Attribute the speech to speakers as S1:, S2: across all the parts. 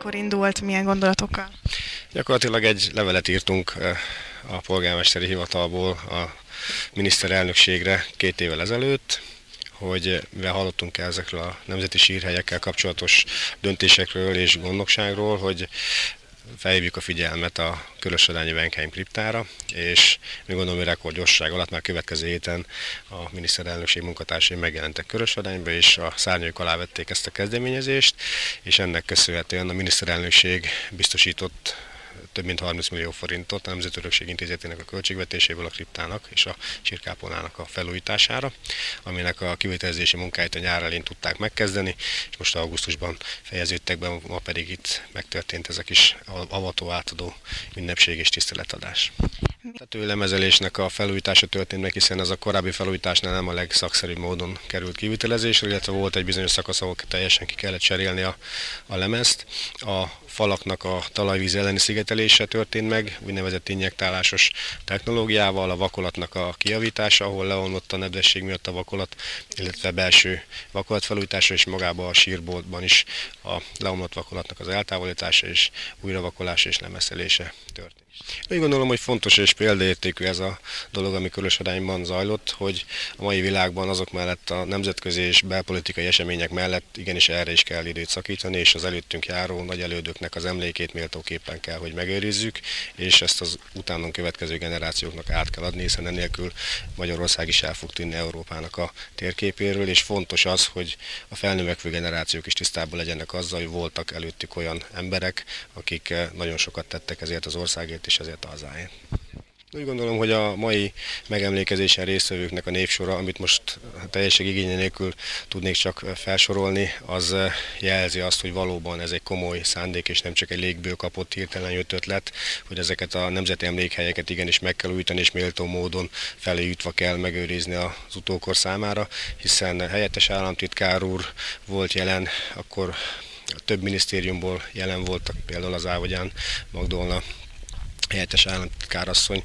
S1: mikor indult, milyen gondolatokkal?
S2: Gyakorlatilag egy levelet írtunk a polgármesteri hivatalból a miniszterelnökségre 2 évvel ezelőtt, hogy mivel hallottunk el ezekről a nemzeti sírhelyekkel kapcsolatos döntésekről és gondnokságról, hogy felhívjuk a figyelmet a Körösödányi Wenkheim kriptára, és mi gondolom, hogy rekordgyorsaság alatt már következő héten a miniszterelnökség munkatársai megjelentek Körösödányba, és a szárnyai alá vették ezt a kezdeményezést, és ennek köszönhetően a miniszterelnökség biztosított több mint 30 millió forintot a Nemzeti Örökség Intézetének a költségvetéséből a kriptának és a sírkápolnának a felújítására, aminek a kivitelezési munkáit a nyár elején tudták megkezdeni, és most augusztusban fejeződtek be, ma pedig itt megtörtént ez a kis avató-átadó ünnepség és tiszteletadás. A tetőlemezelésnek a felújítása történt meg, hiszen az a korábbi felújításnál nem a legszakszerűbb módon került kivitelezésre, illetve volt egy bizonyos szakasz, ahol teljesen ki kellett cserélni a lemezt. A falaknak a talajvíz elleni szigetelése történt meg, úgynevezett injektálásos technológiával, a vakolatnak a kijavítása, ahol leomlott a nedvesség miatt a vakolat, illetve belső vakolatfelújítása, és magában a sírboltban is a leomlott vakolatnak az eltávolítása és újravakolása és lemeszelése történt. Úgy gondolom, hogy fontos és példaértékű ez a dolog, ami Körösödányban zajlott, hogy a mai világban azok mellett a nemzetközi és belpolitikai események mellett igenis erre is kell időt szakítani, és az előttünk járó nagy elődöknek az emlékét méltóképpen kell, hogy megőrizzük, és ezt az utánunk következő generációknak át kell adni, hiszen enélkül Magyarország is el fog tűnni Európának a térképéről, és fontos az, hogy a felnövekvő generációk is tisztában legyenek azzal, hogy voltak előttük olyan emberek, akik nagyon sokat tettek ezért az országért és ezért a hazáért. Úgy gondolom, hogy a mai megemlékezésen résztvevőknek a névsora, amit most teljesség igénye nélkül tudnék csak felsorolni, az jelzi azt, hogy valóban ez egy komoly szándék, és nem csak egy légből kapott hirtelen jött ötlet, hogy ezeket a nemzeti emlékhelyeket igenis meg kell újítani, és méltó módon feléjutva kell megőrizni az utókor számára, hiszen helyettes államtitkár úr volt jelen, akkor több minisztériumból jelen voltak, például az Ávogyán Magdolna helyettes államtitkárasszony,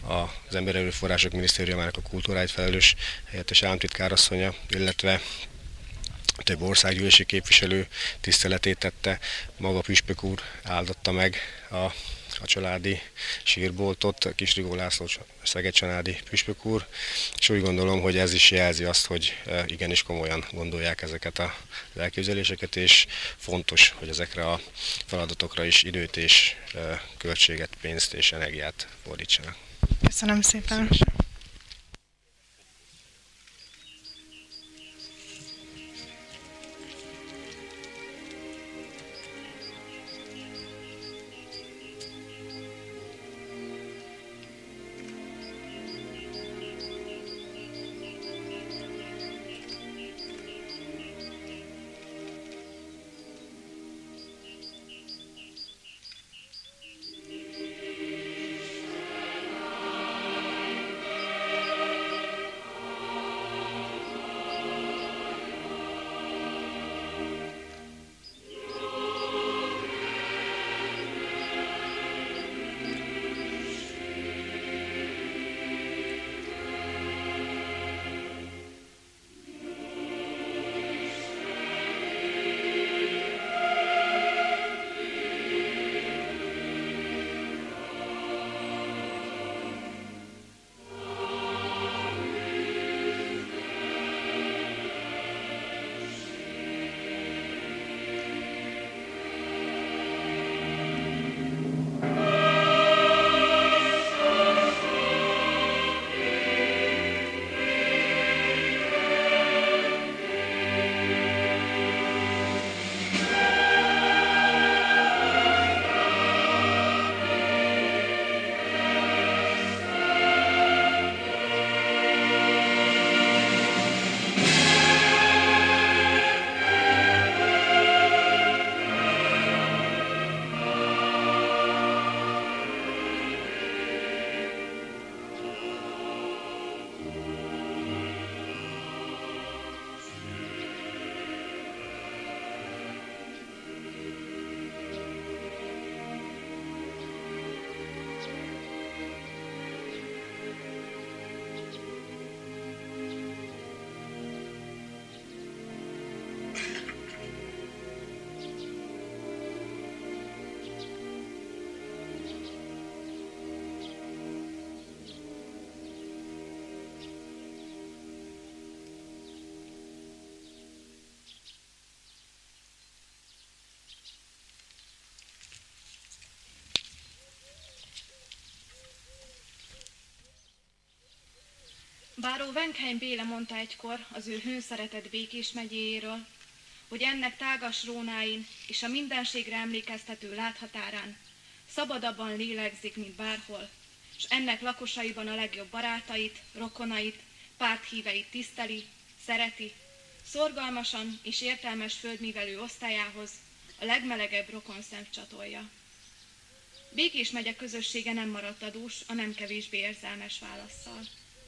S2: az Emberi Erőforrások Minisztériumának a kultúráit felelős helyettes államtitkárasszonya, illetve több országgyűlési képviselő tiszteletét tette, maga püspök úr áldotta meg a családi sírboltot, Kisrigó László szeged-csanádi püspök úr, és úgy gondolom, hogy ez is jelzi azt, hogy igenis komolyan gondolják ezeket az elképzeléseket, és fontos, hogy ezekre a feladatokra is időt és költséget, pénzt és energiát fordítsanak.
S1: Köszönöm szépen!
S3: Báró Venkheim Béla mondta egykor az ő hőszeretett Békés megyéjéről, hogy ennek tágas rónáin és a mindenségre emlékeztető láthatárán szabadabban lélegzik, mint bárhol, és ennek lakosaiban a legjobb barátait, rokonait, párthíveit tiszteli, szereti, szorgalmasan és értelmes földművelő osztályához a legmelegebb rokonszem csatolja. Békés megye közössége nem maradt adós a nem kevésbé érzelmes válasszal.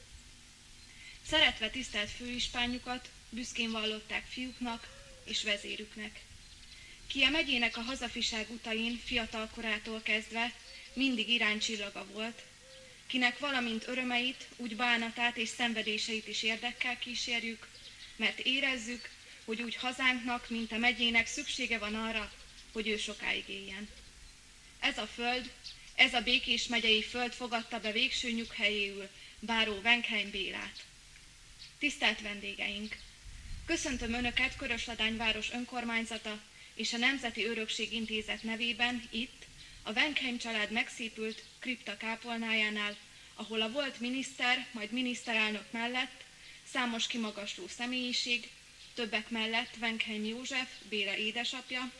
S3: Szeretve tisztelt főispánjukat büszkén vallották fiúknak és vezérüknek. Ki a megyének a hazafiság utain fiatal korától kezdve mindig iránycsillaga volt, kinek valamint örömeit, úgy bánatát és szenvedéseit is érdekkel kísérjük, mert érezzük, hogy úgy hazánknak, mint a megyének szüksége van arra, hogy ő sokáig éljen. Ez a föld, ez a Békés megyei föld fogadta be végső nyughelyéül báró Venkheim Bélát. Tisztelt vendégeink! Köszöntöm Önöket Körösladány város önkormányzata és a Nemzeti Örökség Intézet nevében itt, a Venkheim család megszépült kripta kápolnájánál, ahol a volt miniszter, majd miniszterelnök mellett számos kimagasló személyiség, többek mellett Venkheim József, Béla édesapja,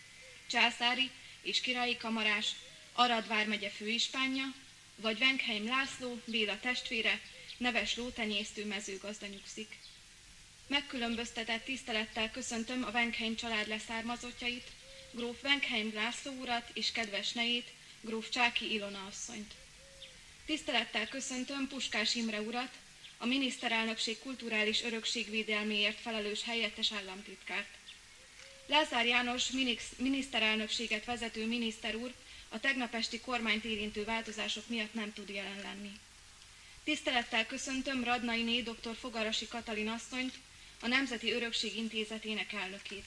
S3: császári és királyi kamarás, Arad vármegye főispánja, vagy Venkheim László, Béla testvére, neves lótenyésztő mezőgazda nyugszik. Megkülönböztetett tisztelettel köszöntöm a Venkheim család leszármazottjait, gróf Venkheim László urat és kedves nejét, gróf Csáky Ilona asszonyt. Tisztelettel köszöntöm Puskás Imre urat, a miniszterelnökség kulturális örökségvédelméért felelős helyettes államtitkárt. Lázár János miniszterelnökséget vezető miniszter úr a tegnap esti kormányt érintő változások miatt nem tud jelen lenni. Tisztelettel köszöntöm Radnainé dr. Fogarasi Katalin asszonyt, a Nemzeti Örökség Intézetének elnökét.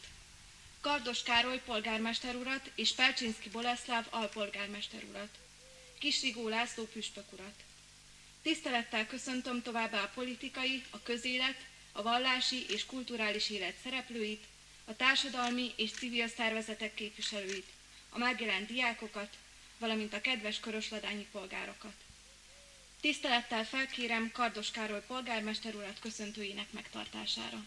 S3: Kardos Károly polgármester urat és Pelcsinszky Boleszláv alpolgármester urat. Kisrigó László püspök urat. Tisztelettel köszöntöm továbbá a politikai, a közélet, a vallási és kulturális élet szereplőit, a társadalmi és civil szervezetek képviselőit, a megjelent diákokat, valamint a kedves körösladányi polgárokat. Tisztelettel felkérem Kardos Károly polgármester urat köszöntőjének megtartására.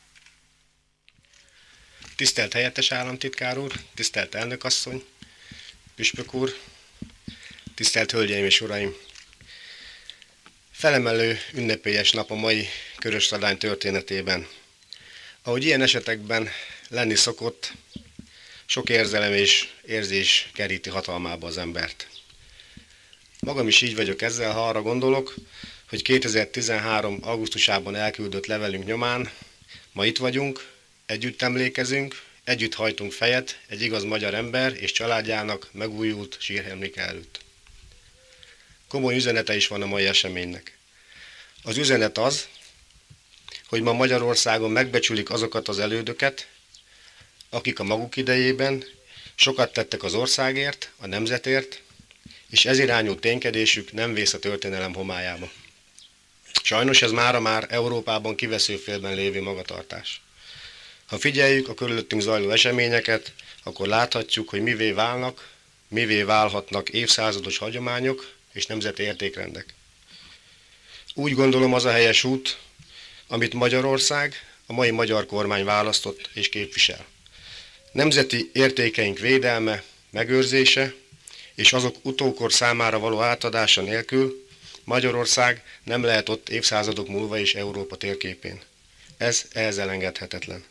S2: Tisztelt helyettes államtitkár úr, tisztelt elnökasszony, püspök úr, tisztelt hölgyeim és uraim! Felemelő ünnepélyes nap a mai Körösladány történetében. Ahogy ilyen esetekben lenni szokott, sok érzelem és érzés keríti hatalmába az embert. Magam is így vagyok ezzel, ha arra gondolok, hogy 2013. augusztusában elküldött levelünk nyomán ma itt vagyunk, együtt emlékezünk, együtt hajtunk fejet egy igaz magyar ember és családjának megújult síremléke előtt. Komoly üzenete is van a mai eseménynek. Az üzenet az, hogy ma Magyarországon megbecsülik azokat az elődöket, akik a maguk idejében sokat tettek az országért, a nemzetért, és ez irányú ténykedésük nem vész a történelem homályába. Sajnos ez mára már Európában kiveszőfélben lévő magatartás. Ha figyeljük a körülöttünk zajló eseményeket, akkor láthatjuk, hogy mivé válhatnak évszázados hagyományok és nemzeti értékrendek. Úgy gondolom, az a helyes út, amit Magyarország, a mai magyar kormány választott és képvisel. Nemzeti értékeink védelme, megőrzése és azok utókor számára való átadása nélkül Magyarország nem lehet ott évszázadok múlva is Európa térképén. Ez elengedhetetlen.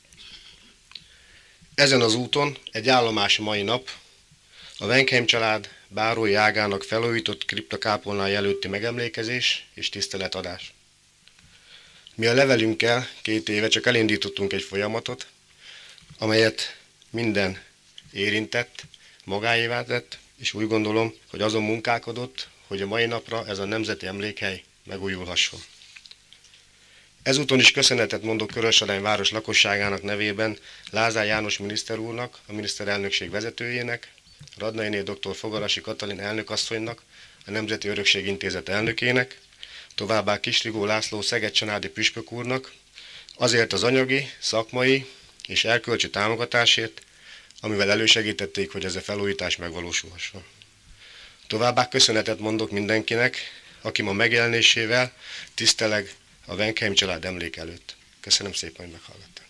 S2: Ezen az úton egy állomás mai nap a Venkheim család bárói ágának felújított kriptakápolnája előtti megemlékezés és tiszteletadás. Mi a levelünkkel 2 éve csak elindítottunk egy folyamatot, amelyet minden érintett, magáévá tett, és úgy gondolom, hogy azon munkálkodott, hogy a mai napra ez a nemzeti emlékhely megújulhasson. Ezúton is köszönetet mondok Körösladány város lakosságának nevében Lázár János miniszter úrnak, a miniszterelnökség vezetőjének, Radnainé dr. Fogarasi Katalin elnökasszonynak, a Nemzeti Örökség Intézet elnökének, továbbá Kisrigó László szeged-csanádi püspök úrnak, azért az anyagi, szakmai és erkölcsi támogatásért, amivel elősegítették, hogy ez a felújítás megvalósulhasson. Továbbá köszönetet mondok mindenkinek, aki ma megjelenésével tiszteleg a Wenkheim család emlék előtt. Köszönöm szépen, hogy meghallgattak.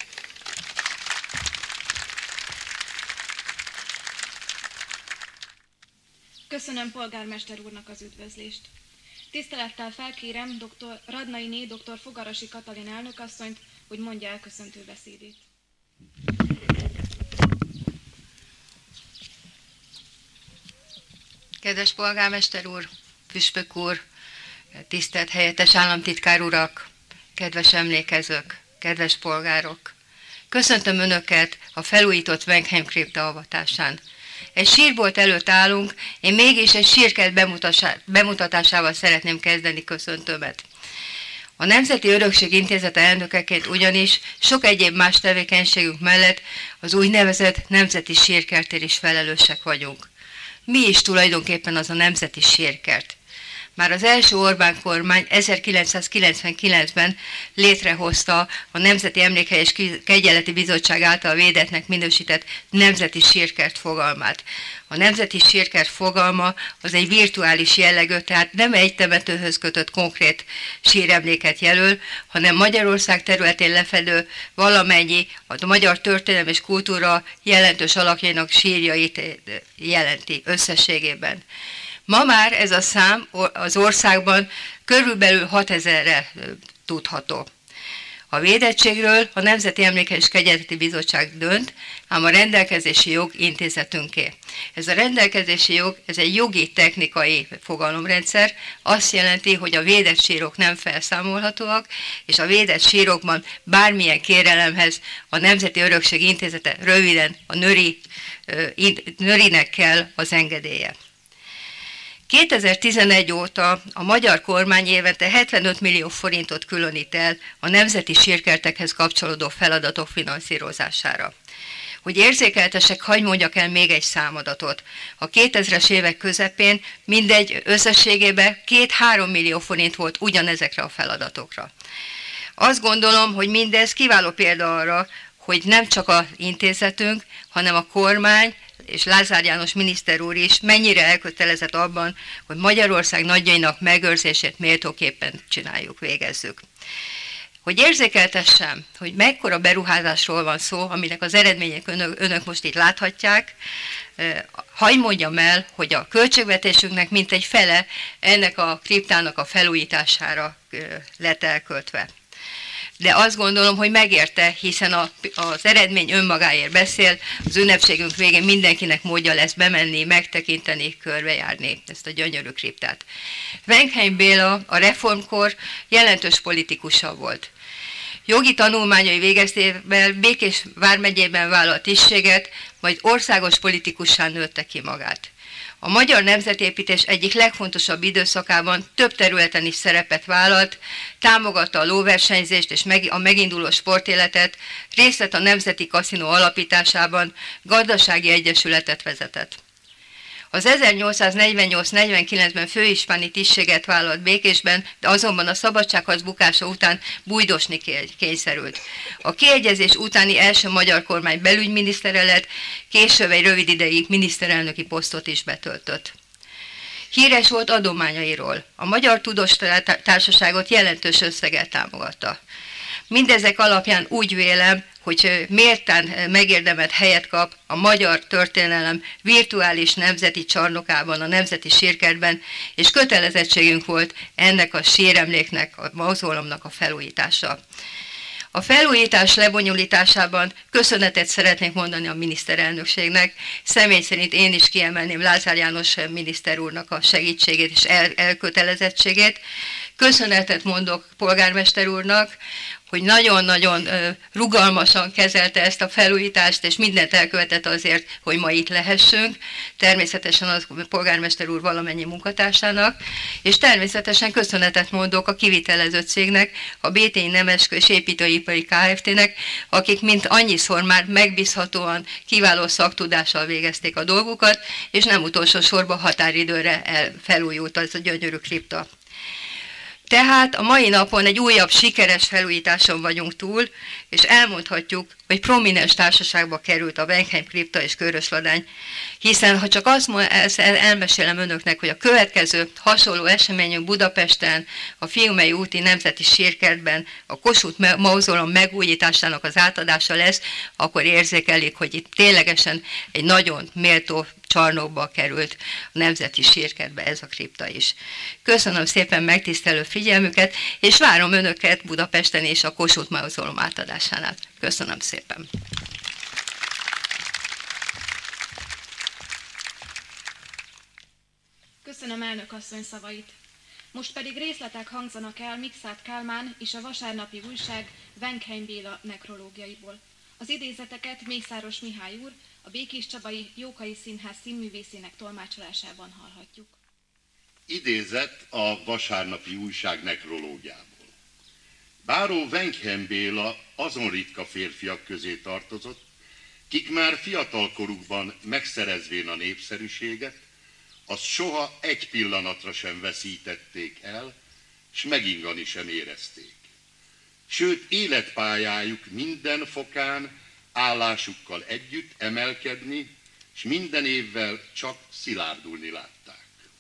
S3: Köszönöm polgármester úrnak az üdvözlést. Tisztelettel felkérem dr. Radnainé dr. Fogarasi Katalin elnökasszonyt, hogy mondja el köszöntő beszédét.
S4: Kedves polgármester úr, püspök úr, tisztelt helyettes államtitkár urak, kedves emlékezők, kedves polgárok! Köszöntöm Önöket a felújított Wenkheim kripta avatásán. Egy sírbolt előtt állunk, én mégis egy sírkert bemutatásával szeretném kezdeni köszöntőmet. A Nemzeti Örökség Intézete elnökeként ugyanis sok egyéb más tevékenységünk mellett az úgynevezett Nemzeti Sírkertért is felelősek vagyunk. Mi is tulajdonképpen az a Nemzeti Sírkert? Már az első Orbán kormány 1999-ben létrehozta a Nemzeti Emlékhely és Kegyeleti Bizottság által védettnek minősített Nemzeti Sírkert fogalmát. A Nemzeti Sírkert fogalma az egy virtuális jellegű, tehát nem egy temetőhöz kötött konkrét síremléket jelöl, hanem Magyarország területén lefedő valamennyi a magyar történelem és kultúra jelentős alakjainak sírjait jelenti összességében. Ma már ez a szám az országban körülbelül 6000-re tudható. A védettségről a Nemzeti Emlékhely és Kegyeleti Bizottság dönt, ám a rendelkezési jog intézetünké. Ez a rendelkezési jog, ez egy jogi technikai fogalomrendszer, azt jelenti, hogy a védett sírok nem felszámolhatóak, és a védett sírokban bármilyen kérelemhez a Nemzeti Örökség Intézete, röviden a NÖRI-nek kell az engedélye. 2011 óta a magyar kormány évente 75 millió forintot különít el a nemzeti sírkertekhez kapcsolódó feladatok finanszírozására. Hogy érzékeltesek, hadd mondjak el még egy számadatot. A 2000-es évek közepén mindegy összességében 2-3 millió forint volt ugyanezekre a feladatokra. Azt gondolom, hogy mindez kiváló példa arra, hogy nem csak az intézetünk, hanem a kormány, és Lázár János miniszter úr is mennyire elkötelezett abban, hogy Magyarország nagyjainak megőrzését méltóképpen csináljuk, végezzük. Hogy érzékeltessem, hogy mekkora beruházásról van szó, aminek az eredmények önök most itt láthatják, hadd mondjam el, hogy a költségvetésünknek mintegy fele ennek a kriptának a felújítására lett elköltve. De azt gondolom, hogy megérte, hiszen az eredmény önmagáért beszél, az ünnepségünk végén mindenkinek módja lesz bemenni, megtekinteni, körbejárni ezt a gyönyörű kriptát. Wenkheim Béla a reformkor jelentős politikusa volt. Jogi tanulmányai végeztével Békés vármegyében vállalt tisztséget, majd országos politikussá nőtte ki magát. A magyar nemzetépítés egyik legfontosabb időszakában több területen is szerepet vállalt, támogatta a lóversenyzést és a meginduló sportéletet, részt vett a Nemzeti Kaszinó alapításában, gazdasági egyesületet vezetett. Az 1848-49-ben főispáni tisztséget vállalt Békésben, de azonban a szabadságharc bukása után bújdosni kényszerült. A kiegyezés utáni első magyar kormány belügyminisztere lett, később egy rövid ideig miniszterelnöki posztot is betöltött. Híres volt adományairól. A Magyar Tudós Társaságot jelentős összeggel támogatta. Mindezek alapján úgy vélem, hogy méltán megérdemelt helyet kap a magyar történelem virtuális nemzeti csarnokában, a Nemzeti Sírkertben, és kötelezettségünk volt ennek a síremléknek, a mauzóleumnak a felújítása. A felújítás lebonyolításában köszönetet szeretnék mondani a miniszterelnökségnek, személy szerint én is kiemelném Lázár János miniszter úrnak a segítségét és elkötelezettségét. Köszönetet mondok polgármester úrnak, hogy nagyon-nagyon rugalmasan kezelte ezt a felújítást, és mindent elkövetett azért, hogy ma itt lehessünk. Természetesen a polgármester úr valamennyi munkatársának, és természetesen köszönetet mondok a kivitelező cégnek, a BTI Nemeskő és Építőipari Kft-nek, akik mint annyiszor már megbízhatóan, kiváló szaktudással végezték a dolgukat, és nem utolsó sorban határidőre felújult az a gyönyörű kripta. Tehát a mai napon egy újabb sikeres felújításon vagyunk túl, és elmondhatjuk, hogy prominens társaságba került a Wenkheim kripta és Körös-Ladány, hiszen ha csak elmesélem önöknek, hogy a következő hasonló eseményünk Budapesten, a Fiumei úti Nemzeti Sírkertben a Kossuth mauzóleum megújításának az átadása lesz, akkor érzékelik, hogy itt ténylegesen egy nagyon méltó csarnokba került a Nemzeti Sírkertbe ez a kripta is. Köszönöm szépen megtisztelő figyelmüket, és várom önöket Budapesten és a Kossuth mauzóleum átadásánál. Köszönöm szépen!
S3: Köszönöm elnök asszony szavait. Most pedig részletek hangzanak el Mikszáth Kálmán és a vasárnapi újság Wenkheim Béla nekrológiaiból. Az idézeteket Mészáros Mihály úr, a Békés Csabai Jókai Színház színművészének tolmácsolásában hallhatjuk.
S5: Idézet a vasárnapi újság nekrológiából. Báró Wenkheim Béla azon ritka férfiak közé tartozott, kik már fiatalkorukban megszerezvén a népszerűséget, azt soha egy pillanatra sem veszítették el, s megingani sem érezték. Sőt, életpályájuk minden fokán állásukkal együtt emelkedni, s minden évvel csak szilárdulni látták.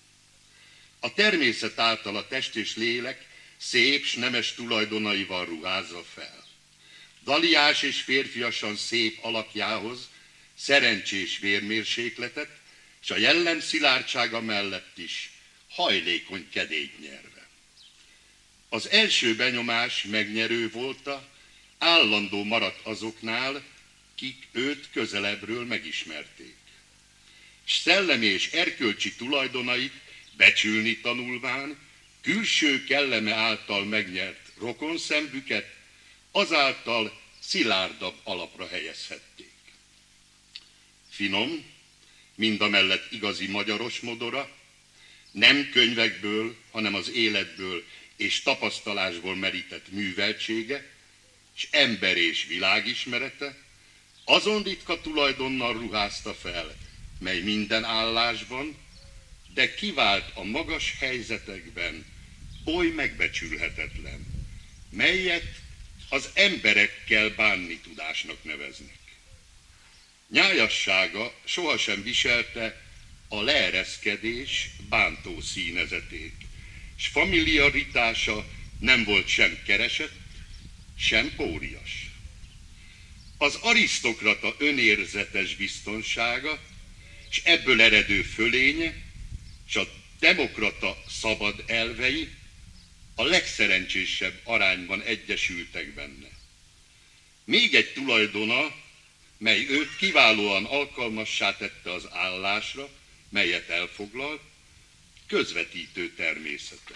S5: A természet által a test és lélek szép s nemes tulajdonaival ruházza fel. Daliás és férfiasan szép alakjához szerencsés vérmérsékletet, és a jellem szilárdsága mellett is hajlékony kedélyt nyerve. Az első benyomás megnyerő volta, állandó maradt azoknál, kik őt közelebbről megismerték. S szellemi és erkölcsi tulajdonait becsülni tanulván, külső kelleme által megnyert rokonszembüket azáltal szilárdabb alapra helyezhették. Finom, mindamellett igazi magyaros modora, nem könyvekből, hanem az életből és tapasztalásból merített műveltsége, és ember és világismerete, azon ritka tulajdonnal ruházta fel, mely minden állásban, de kivált a magas helyzetekben, oly megbecsülhetetlen, melyet az emberekkel bánni tudásnak neveznek. Nyájassága sohasem viselte a leereszkedés bántó színezetét, s familiaritása nem volt sem keresett, sem pórias. Az arisztokrata önérzetes biztonsága, s ebből eredő fölénye, s a demokrata szabad elvei a legszerencsésebb arányban egyesültek benne. Még egy tulajdona, mely őt kiválóan alkalmassá tette az állásra, melyet elfoglalt, közvetítő természete.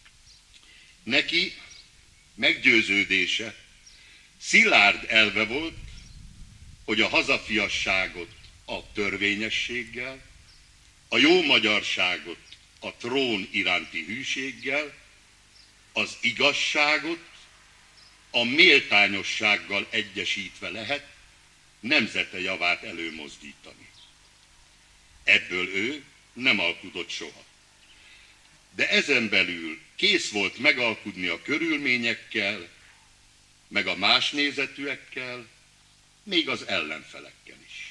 S5: Neki meggyőződése, szilárd elve volt, hogy a hazafiasságot a törvényességgel, a jó magyarságot a trón iránti hűséggel, az igazságot a méltányossággal egyesítve lehet nemzete javát előmozdítani. Ebből ő nem alkudott soha. De ezen belül kész volt megalkudni a körülményekkel, meg a más nézetűekkel, még az ellenfelekkel is.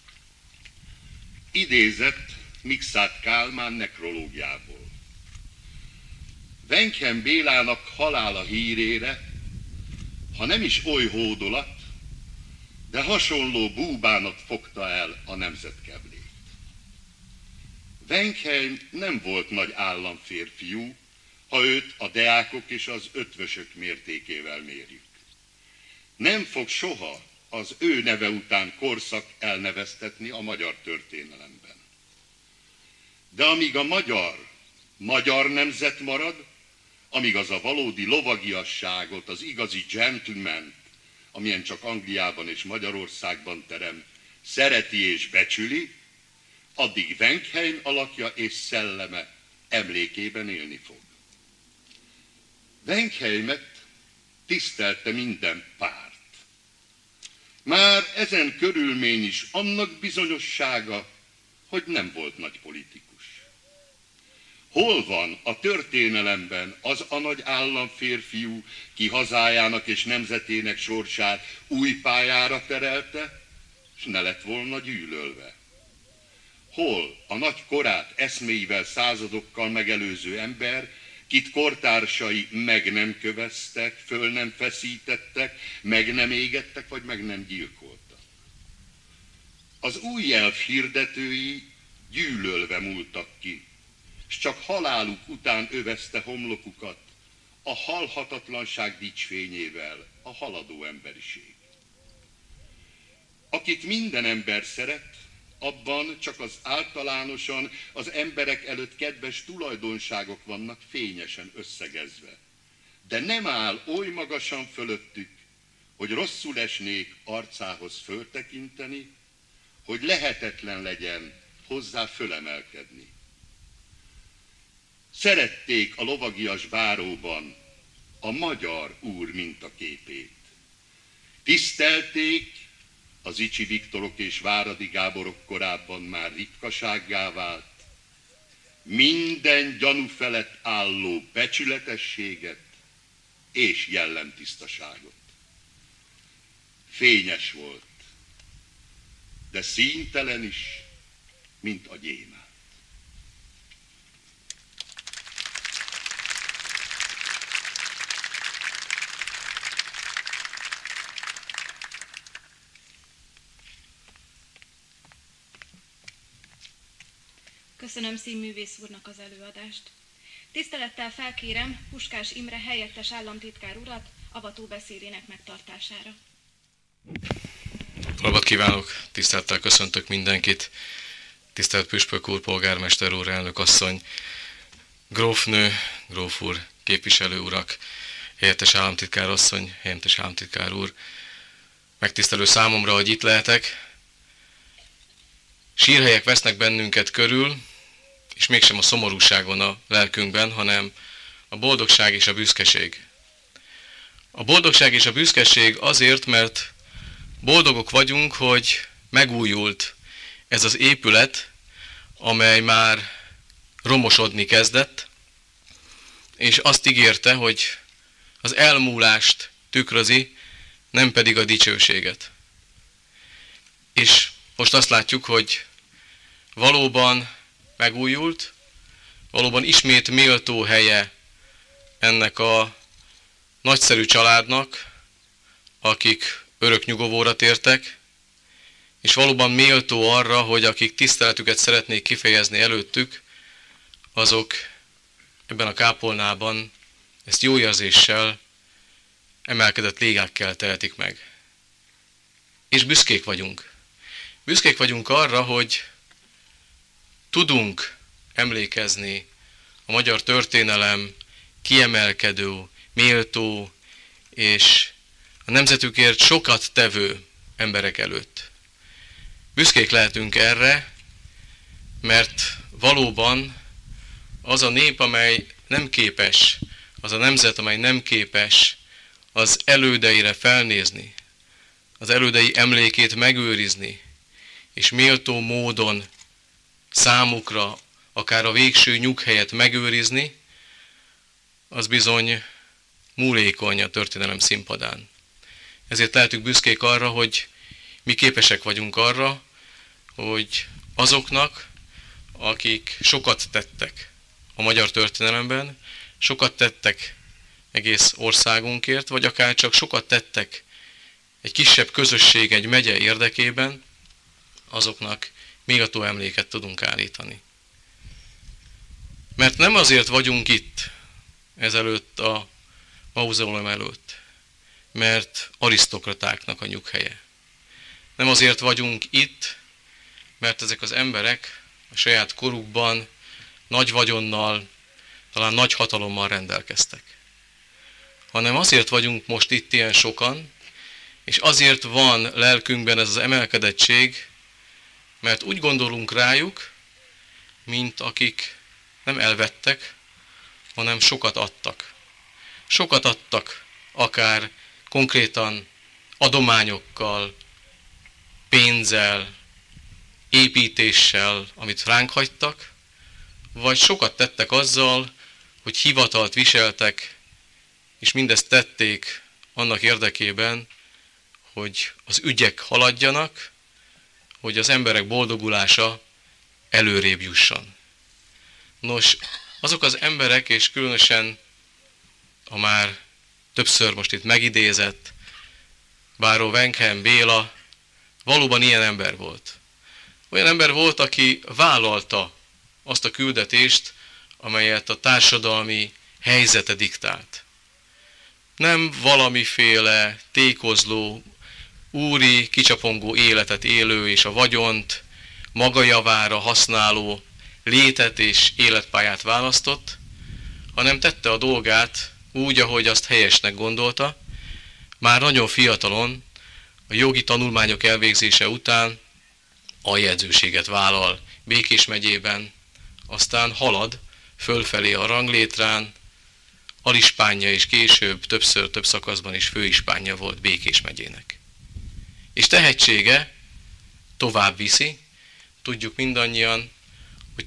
S5: Idézett Mikszáth Kálmán nekrológiából. Wenkheim Bélának halála hírére, ha nem is oly hódolat, de hasonló búbánat fogta el a nemzetkeblét. Wenkheim nem volt nagy államférfiú, ha őt a deákok és az ötvösök mértékével mérjük. Nem fog soha az ő neve után korszak elneveztetni a magyar történelemben. De amíg a magyar nemzet marad, amíg az a valódi lovagiasságot, az igazi gentleman, amilyen csak Angliában és Magyarországban terem, szereti és becsüli, addig Wenkheim alakja és szelleme emlékében élni fog. Wenkheimet tisztelte minden párt. Már ezen körülmény is annak bizonyossága, hogy nem volt nagy politikus. Hol van a történelemben az a nagy államférfiú, ki hazájának és nemzetének sorsát új pályára terelte, s ne lett volna gyűlölve? Hol a nagy korát eszméivel, századokkal megelőző ember, kit kortársai meg nem köveztek, föl nem feszítettek, meg nem égettek, vagy meg nem gyilkoltak? Az új jelv hirdetői gyűlölve múltak ki, s csak haláluk után övezte homlokukat a halhatatlanság dicsfényével a haladó emberiség. Akit minden ember szeret, abban csak az általánosan az emberek előtt kedves tulajdonságok vannak fényesen összegezve. De nem áll oly magasan fölöttük, hogy rosszul esnék arcához föltekinteni, hogy lehetetlen legyen hozzá fölemelkedni. Szerették a lovagias báróban a magyar úr mintaképét. Tisztelték az Icsi Viktorok és Váradi Gáborok korábban már ritkasággá vált, minden gyanú felett álló becsületességet és jellemtisztaságot. Fényes volt, de színtelen is, mint a gyémánt.
S3: Köszönöm színművész úrnak az előadást. Tisztelettel felkérem Puskás Imre helyettes államtitkár urat avatóbeszédének megtartására.
S6: Napot kívánok, tisztelettel köszöntök mindenkit, tisztelt Püspök úr, polgármester úr, elnök asszony, grófnő, gróf úr, képviselő urak, helyettes államtitkár asszony, helyettes államtitkár úr. Megtisztelő számomra, hogy itt lehetek. Sírhelyek vesznek bennünket körül, és mégsem a szomorúság van a lelkünkben, hanem a boldogság és a büszkeség. A boldogság és a büszkeség azért, mert boldogok vagyunk, hogy megújult ez az épület, amely már romosodni kezdett, és azt ígérte, hogy az elmúlást tükrözi, nem pedig a dicsőséget. És most azt látjuk, hogy valóban megújult, valóban ismét méltó helye ennek a nagyszerű családnak, akik örök nyugovóra tértek, és valóban méltó arra, hogy akik tiszteletüket szeretnék kifejezni előttük, azok ebben a kápolnában ezt jó érzéssel, emelkedett lélekkel tehetik meg. És büszkék vagyunk. Büszkék vagyunk arra, hogy tudunk emlékezni a magyar történelem kiemelkedő, méltó és a nemzetükért sokat tevő emberek előtt. Büszkék lehetünk erre, mert valóban az a nép, amely nem képes, az a nemzet, amely nem képes az elődeire felnézni, az elődei emlékét megőrizni, és méltó módon számukra akár a végső nyughelyet megőrizni, az bizony múlékony a történelem színpadán. Ezért lehetünk büszkék arra, hogy mi képesek vagyunk arra, hogy azoknak, akik sokat tettek a magyar történelemben, sokat tettek egész országunkért, vagy akár csak sokat tettek egy kisebb közösség, egy megye érdekében, azoknak méltó emléket tudunk állítani. Mert nem azért vagyunk itt, ezelőtt a mauzóleum előtt, mert arisztokratáknak a nyughelye. Nem azért vagyunk itt, mert ezek az emberek a saját korukban nagy vagyonnal, talán nagy hatalommal rendelkeztek. Hanem azért vagyunk most itt ilyen sokan, és azért van lelkünkben ez az emelkedettség, mert úgy gondolunk rájuk, mint akik nem elvettek, hanem sokat adtak. Sokat adtak, akár konkrétan adományokkal, pénzzel, építéssel, amit ránk hagytak, vagy sokat tettek azzal, hogy hivatalt viseltek, és mindezt tették annak érdekében, hogy az ügyek haladjanak, hogy az emberek boldogulása előrébb jusson. Nos, azok az emberek, és különösen a már többször most itt megidézett báró Wenkheim Béla valóban ilyen ember volt. Olyan ember volt, aki vállalta azt a küldetést, amelyet a társadalmi helyzete diktált. Nem valamiféle tékozló, úri, kicsapongó életet élő és a vagyont maga javára használó létet és életpályát választott, hanem tette a dolgát úgy, ahogy azt helyesnek gondolta. Már nagyon fiatalon, a jogi tanulmányok elvégzése után aljegyzőséget vállal Békés megyében, aztán halad fölfelé a ranglétrán, alispánja és később több szakaszban is főispánja volt Békés megyének. És tehetsége tovább viszi, tudjuk mindannyian, hogy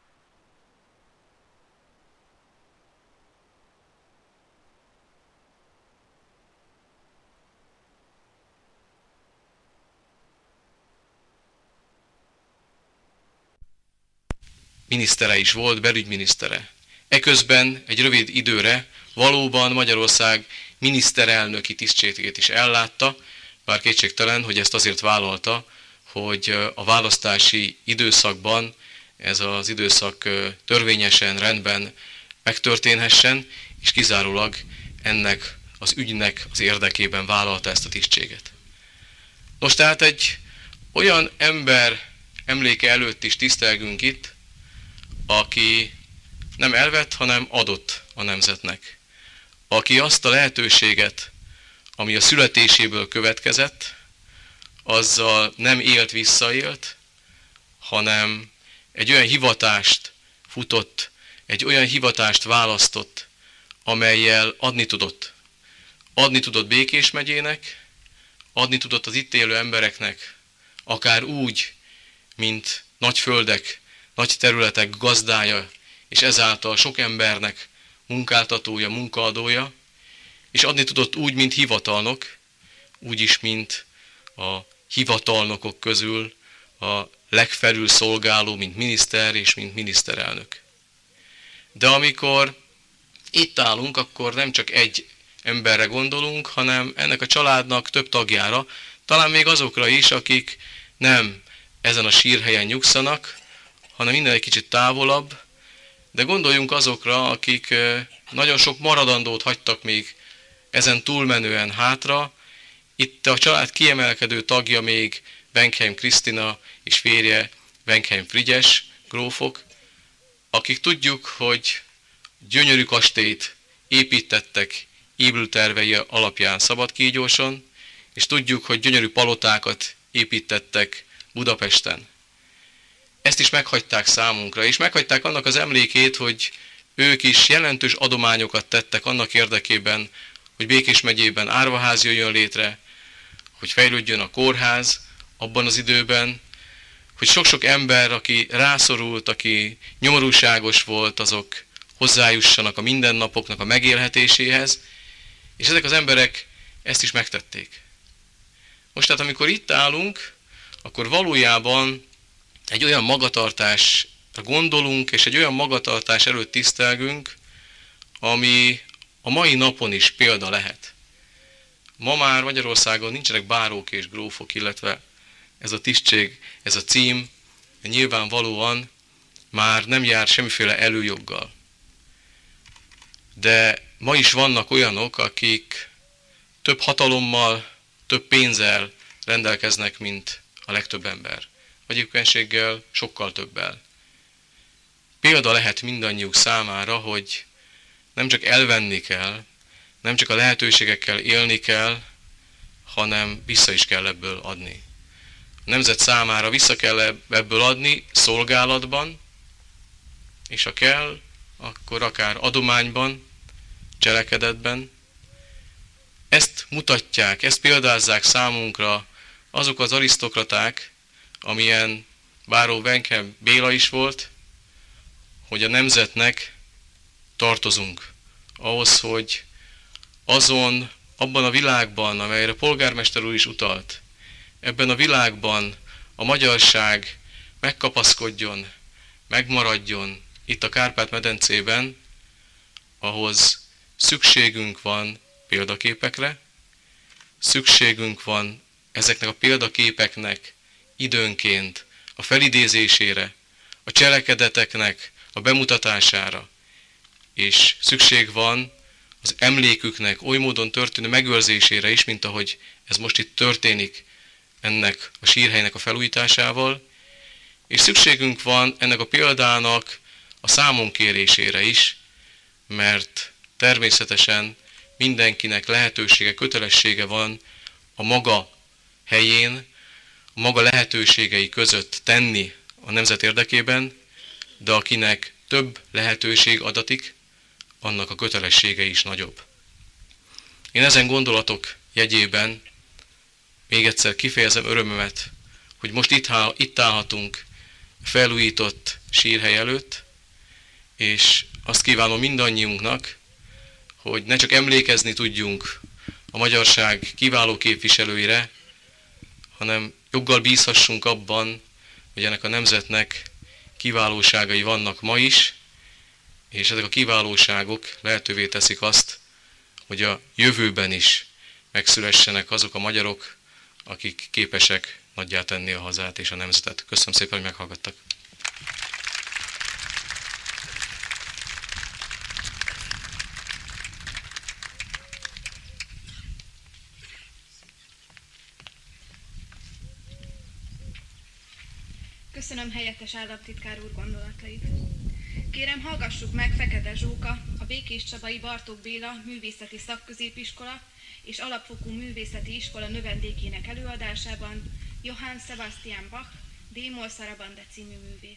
S6: minisztere is volt, belügyminisztere. Eközben egy rövid időre valóban Magyarország miniszterelnöki tisztségét is ellátta, bár kétségtelen, hogy ezt azért vállalta, hogy a választási időszakban ez az időszak törvényesen, rendben megtörténhessen, és kizárólag ennek az ügynek az érdekében vállalta ezt a tisztséget. Nos, tehát egy olyan ember emléke előtt is tisztelgünk itt, aki nem elvett, hanem adott a nemzetnek. Aki azt a lehetőséget, ami a születéséből következett, azzal nem élt, visszaélt, hanem egy olyan hivatást futott, egy olyan hivatást választott, amellyel adni tudott. Adni tudott Békés megyének, adni tudott az itt élő embereknek, akár úgy, mint nagy földek, nagy területek gazdája, és ezáltal sok embernek munkáltatója, munkaadója, és adni tudott úgy, mint hivatalnok, úgy is, mint a hivatalnokok közül a legfelül szolgáló, mint miniszter és mint miniszterelnök. De amikor itt állunk, akkor nem csak egy emberre gondolunk, hanem ennek a családnak több tagjára, talán még azokra is, akik nem ezen a sírhelyen nyugszanak, hanem minden egy kicsit távolabb, de gondoljunk azokra, akik nagyon sok maradandót hagytak még ezen túlmenően hátra. Itt a család kiemelkedő tagja még Wenkheim Krisztina és férje Wenkheim Frigyes grófok, akik tudjuk, hogy gyönyörű kastélyt építettek Ybl tervei alapján Szabadkígyóson, és tudjuk, hogy gyönyörű palotákat építettek Budapesten. Ezt is meghagyták számunkra, és meghagyták annak az emlékét, hogy ők is jelentős adományokat tettek annak érdekében, hogy Békés megyében árvaház jöjjön létre, hogy fejlődjön a kórház abban az időben, hogy sok-sok ember, aki rászorult, aki nyomorúságos volt, azok hozzájussanak a mindennapoknak a megélhetéséhez, és ezek az emberek ezt is megtették. Most tehát amikor itt állunk, akkor valójában egy olyan magatartásra gondolunk, és egy olyan magatartás előtt tisztelgünk, ami a mai napon is példa lehet. Ma már Magyarországon nincsenek bárók és grófok, illetve ez a tisztség, ez a cím nyilvánvalóan már nem jár semmiféle előjoggal. De ma is vannak olyanok, akik több hatalommal, több pénzzel rendelkeznek, mint a legtöbb ember. Vagy éppenséggel sokkal többel. Példa lehet mindannyiuk számára, hogy nem csak elvenni kell, nem csak a lehetőségekkel élni kell, hanem vissza is kell ebből adni. A nemzet számára vissza kell ebből adni szolgálatban, és ha kell, akkor akár adományban, cselekedetben. Ezt mutatják, ezt példázzák számunkra azok az arisztokraták, amilyen báró Wenkheim Béla is volt, hogy a nemzetnek tartozunk. Ahhoz, hogy abban a világban, amelyre a polgármester úr is utalt, ebben a világban a magyarság megkapaszkodjon, megmaradjon itt a Kárpát-medencében, ahhoz szükségünk van példaképekre, szükségünk van ezeknek a példaképeknek időnként a felidézésére, a cselekedeteknek a bemutatására, és szükség van az emléküknek oly módon történő megőrzésére is, mint ahogy ez most itt történik ennek a sírhelynek a felújításával, és szükségünk van ennek a példának a számonkérésére is, mert természetesen mindenkinek lehetősége, kötelessége van a maga helyén, a maga lehetőségei között tenni a nemzet érdekében, de akinek több lehetőség adatik, annak a kötelessége is nagyobb. Én ezen gondolatok jegyében még egyszer kifejezem örömömet, hogy most itt állhatunk felújított sírhely előtt, és azt kívánom mindannyiunknak, hogy ne csak emlékezni tudjunk a magyarság kiváló képviselőire, hanem joggal bízhassunk abban, hogy ennek a nemzetnek kiválóságai vannak ma is, és ezek a kiválóságok lehetővé teszik azt, hogy a jövőben is megszülessenek azok a magyarok, akik képesek nagyjá tenni a hazát és a nemzetet. Köszönöm szépen, hogy meghallgattak.
S3: Köszönöm helyettes államtitkár úr gondolatait. Kérem, hallgassuk meg Fekete Zsóka, a Békés Csabai Bartók Béla Művészeti Szakközépiskola és Alapfokú Művészeti Iskola növendékének előadásában Johann Sebastian Bach D-moll Sarabande című művét.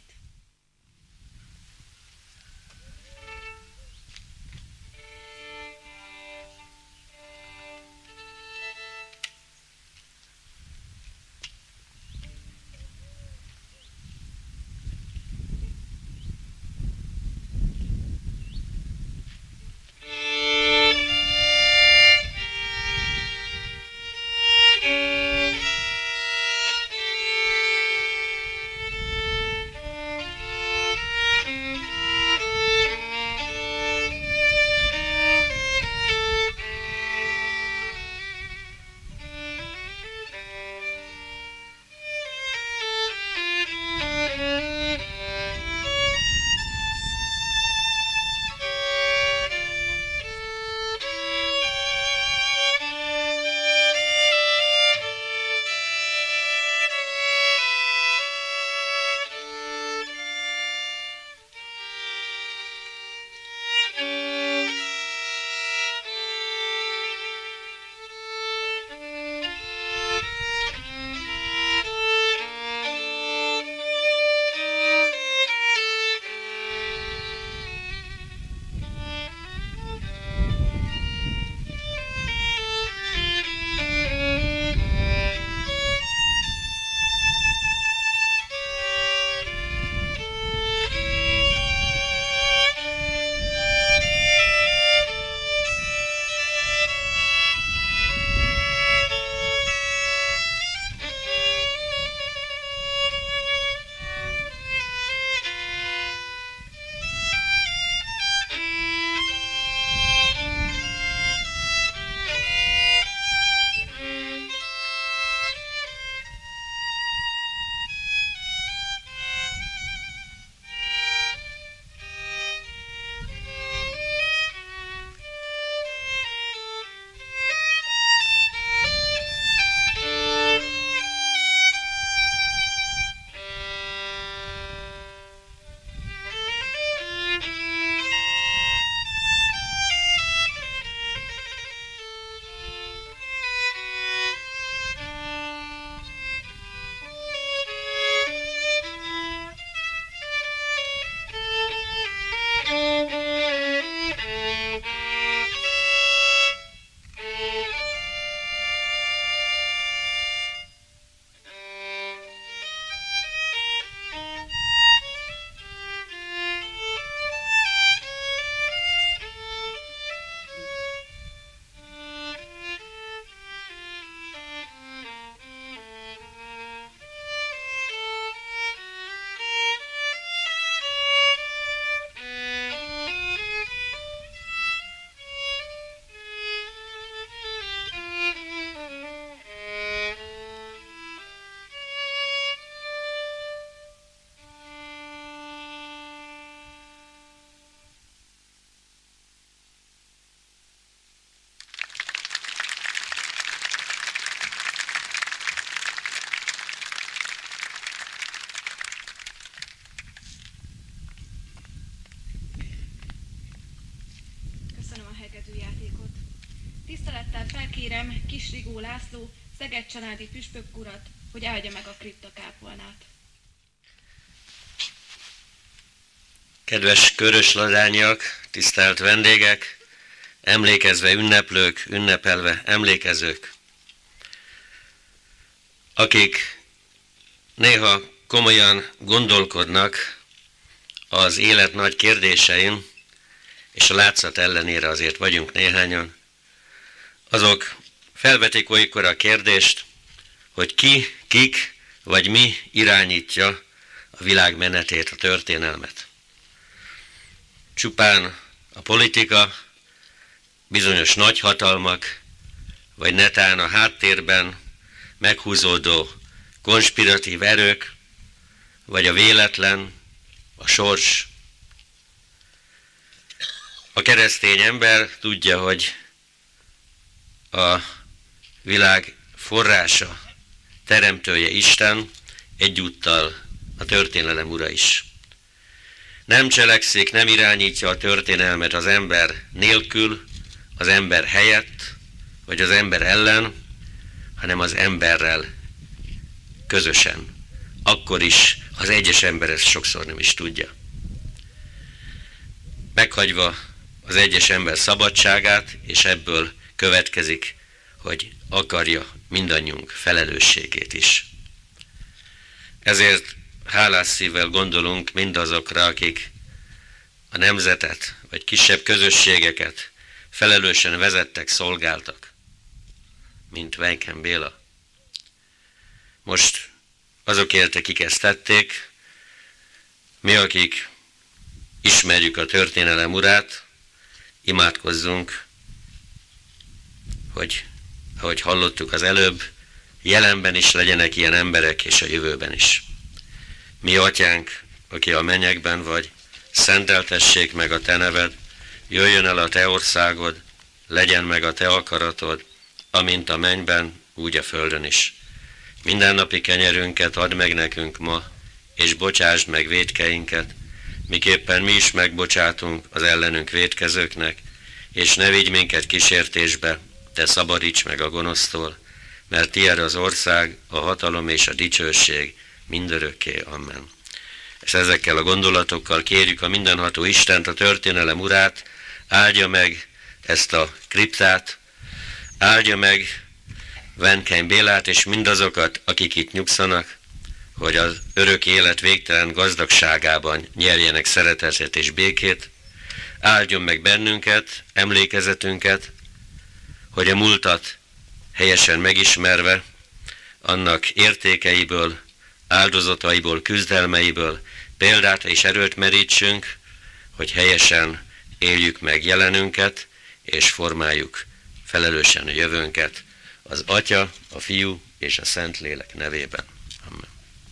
S3: felkérem Kisrigó László, Szeged családi püspök urat, hogy áldja meg a kriptakápolnát.
S7: Kedves körösladányiak, tisztelt vendégek, emlékezve ünneplők, ünnepelve emlékezők, akik néha komolyan gondolkodnak az élet nagy kérdésein, és a látszat ellenére azért vagyunk néhányan, azok felvetik olykor a kérdést, hogy ki, kik vagy mi irányítja a világ menetét, a történelmet. Csupán a politika, bizonyos nagyhatalmak, vagy netán a háttérben meghúzódó konspiratív erők, vagy a véletlen, a sors. A keresztény ember tudja, hogy a világ forrása, teremtője Isten, egyúttal a történelem ura is. Nem cselekszik, nem irányítja a történelmet az ember nélkül, az ember helyett, vagy az ember ellen, hanem az emberrel közösen. Akkor is, ha az egyes ember ezt sokszor nem is tudja. Meghagyva az egyes ember szabadságát, és ebből következik, hogy akarja mindannyiunk felelősségét is. Ezért hálás szívvel gondolunk mindazokra, akik a nemzetet, vagy kisebb közösségeket felelősen vezettek, szolgáltak, mint Weinken Béla. Most azokért, akik ezt tették, mi, akik ismerjük a történelem urát, imádkozzunk, hogy, ahogy hallottuk az előbb, jelenben is legyenek ilyen emberek, és a jövőben is. Mi atyánk, aki a mennyekben vagy, szenteltessék meg a te neved, jöjjön el a te országod, legyen meg a te akaratod, amint a mennyben, úgy a földön is. Mindennapi kenyerünket add meg nekünk ma, és bocsásd meg vétkeinket, miképpen mi is megbocsátunk az ellenünk vétkezőknek, és ne vigy minket kísértésbe, te szabadíts meg a gonosztól, mert tiéd az ország, a hatalom és a dicsőség mindörökké. Amen. És ezekkel a gondolatokkal kérjük a mindenható Istent, a történelem urát, áldja meg ezt a kriptát, áldja meg Weinken Bélát és mindazokat, akik itt nyugszanak, hogy az örök élet végtelen gazdagságában nyerjenek szeretetet és békét, áldjon meg bennünket, emlékezetünket, hogy a múltat helyesen megismerve, annak értékeiből, áldozataiból, küzdelmeiből példát és erőt merítsünk, hogy helyesen éljük meg jelenünket, és formáljuk felelősen a jövőnket az Atya, a Fiú és a Szentlélek nevében. Amen.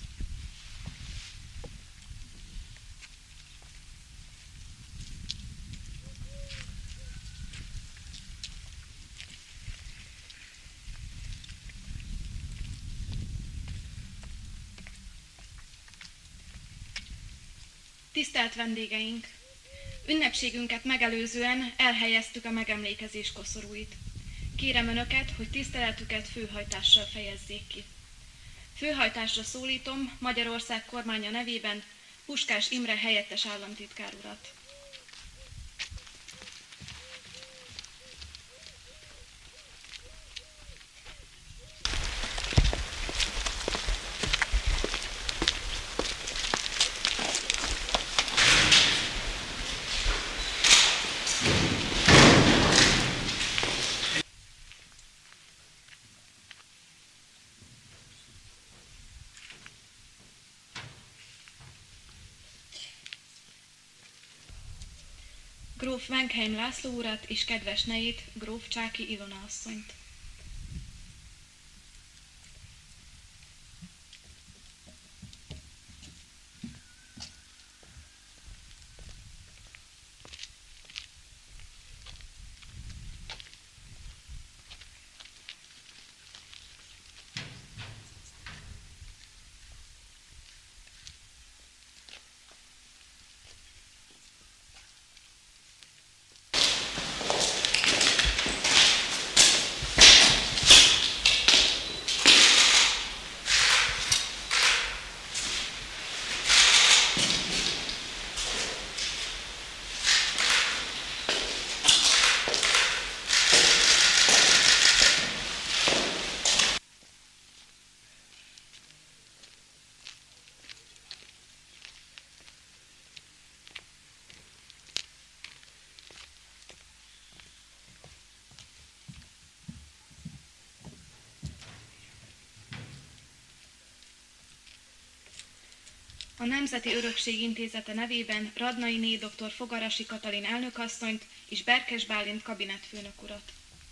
S3: Tisztelt vendégeink! Ünnepségünket megelőzően elhelyeztük a megemlékezés koszorúit. Kérem Önöket, hogy tiszteletüket főhajtással fejezzék ki. Főhajtásra szólítom Magyarország kormánya nevében Puskás Imre helyettes államtitkár urat. Gróf Wenkheim László urat és kedves nejét, gróf Csáky Ilona asszonyt. A Nemzeti Örökség Intézete nevében Radnainé dr. Fogarasi Katalin elnökasszonyt és Berkes Bálint kabinetfőnök urat.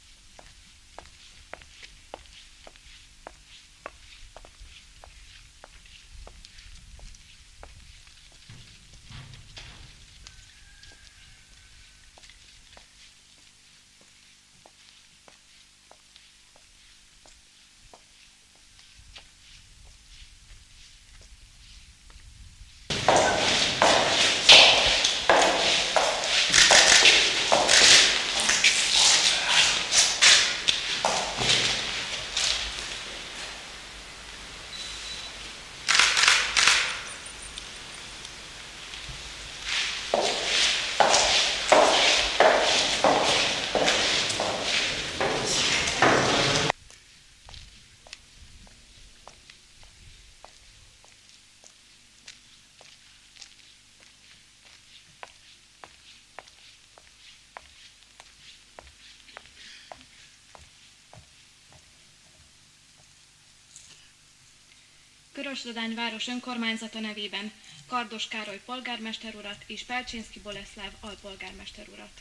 S3: Körösladány város önkormányzata nevében Kardos Károly polgármester urat és Pelcsinszky Boleszláv alpolgármester urat.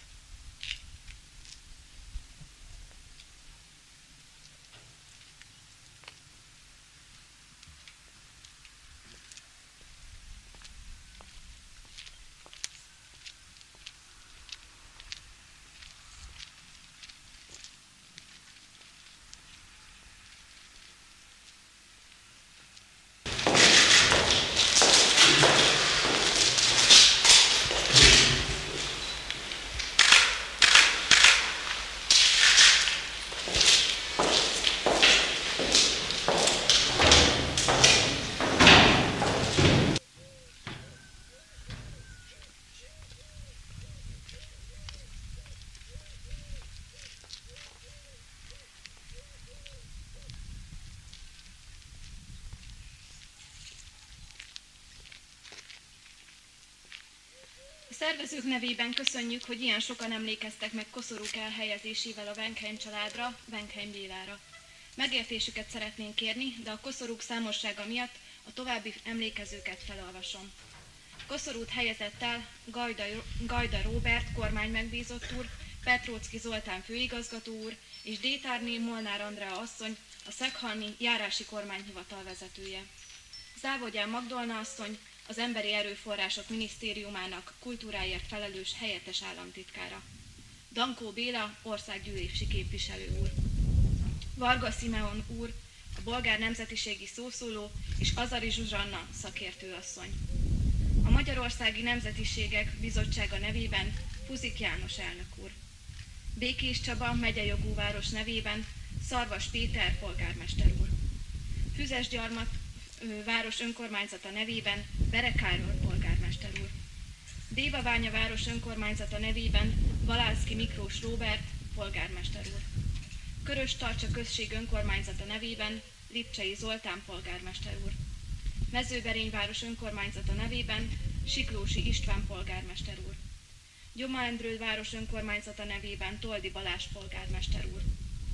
S3: A szervezők nevében köszönjük, hogy ilyen sokan emlékeztek meg koszorúk elhelyezésével a Wenkheim családra, Wenkheim Bélára. Megértésüket szeretnénk kérni, de a koszorúk számossága miatt a további emlékezőket felolvasom. Koszorút helyezett el Gajda Róbert kormánymegbízott úr, Petróczky Zoltán főigazgató úr és Détárné Molnár Andrea asszony, a Szeghalmi járási kormányhivatal vezetője. Závogyán Magdolna asszony, az Emberi Erőforrások Minisztériumának kultúráért felelős helyettes államtitkára. Dankó Béla, országgyűlési képviselő úr. Varga Simeon úr, a bolgár nemzetiségi szószóló, és Azari Zsuzsanna, szakértőasszony. A Magyarországi Nemzetiségek Bizottsága nevében Fuzik János elnök úr. Békés Csaba megyejogú város nevében Szarvas Péter polgármester úr. Füzesgyarmat város önkormányzata nevében Bere Károly polgármester úr. Dévaványa város önkormányzata nevében Balázski Miklós Róbert polgármester úr. Körös-Tarcsa község önkormányzata nevében Lipcsei Zoltán polgármester úr. Mezőberény város önkormányzata nevében Siklósi István polgármester úr. Gyoma-Endről város önkormányzata nevében Toldi Balázs polgármester úr.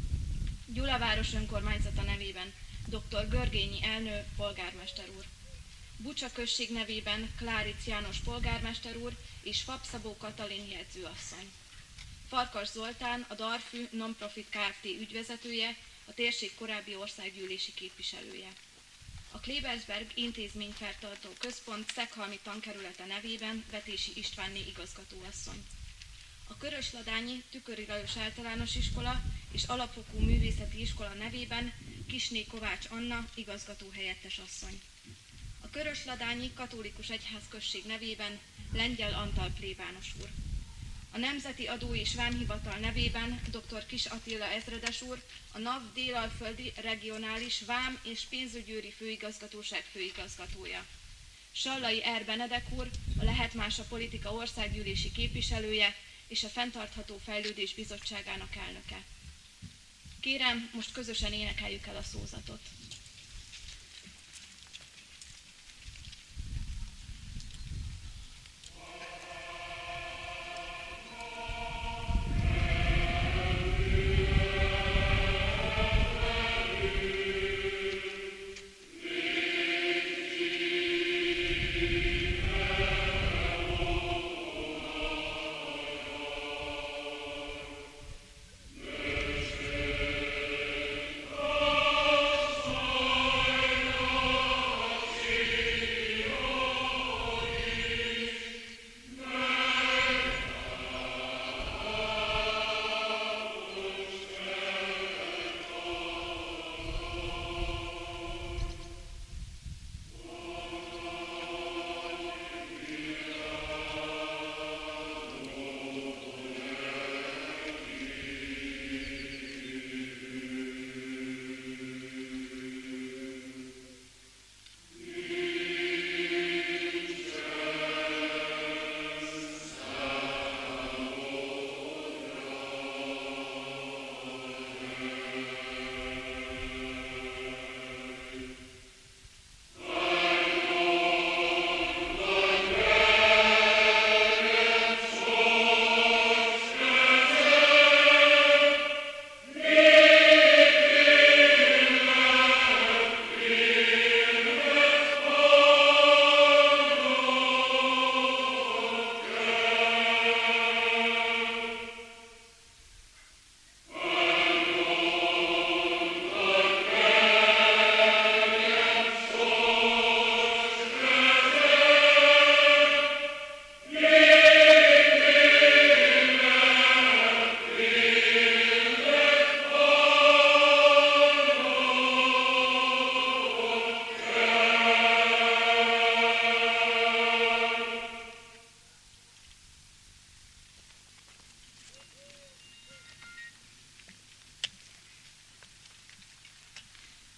S3: Gyula város önkormányzata nevében dr. Görgényi Elnő polgármester úr. Bucsa község nevében Kláric János polgármester úr és Fapszabó Katalin jegyzőasszony. Farkas Zoltán, a Darfű Nonprofit Kft. Ügyvezetője, a térség korábbi országgyűlési képviselője. A Klebersberg intézményfertartó központ Szeghalmi tankerülete nevében Vetési Istvánné igazgatóasszony. A Körösladányi Tüköri Lajos általános iskola és alapfokú művészeti iskola nevében Kisné Kovács Anna igazgatóhelyettes asszony. A Körösladányi Katolikus Egyházközség nevében Lengyel Antal plébános úr. A Nemzeti Adó és Vámhivatal nevében dr. Kis Attila ezredes úr, a NAV Délalföldi Regionális Vám és Pénzügyőri Főigazgatóság főigazgatója. Sallai R. Benedek úr, a Lehet Más a Politika országgyűlési képviselője és a Fenntartható Fejlődés Bizottságának elnöke. Kérem, most közösen énekeljük el a szózatot.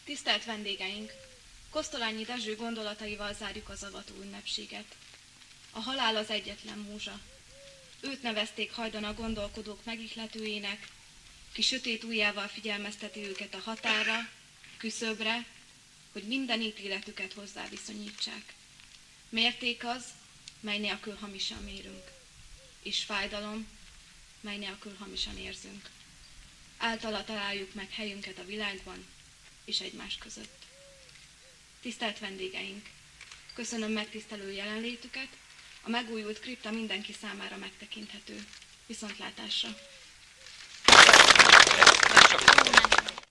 S3: Tisztelt vendégeink! Kosztolányi Dezső gondolataival zárjuk az avató ünnepséget. A halál az egyetlen múzsa. Őt nevezték hajdan a gondolkodók megihletőjének, ki sötét ujjával figyelmezteti őket a határra, küszöbre, hogy minden ítéletüket hozzá viszonyítsák. Mérték az, mely nélkül hamisan mérünk, és fájdalom, mely nélkül hamisan érzünk. Általa találjuk meg helyünket a világban és egymás között. Tisztelt vendégeink! Köszönöm megtisztelő jelenlétüket, a megújult kripta mindenki számára megtekinthető. Viszontlátásra!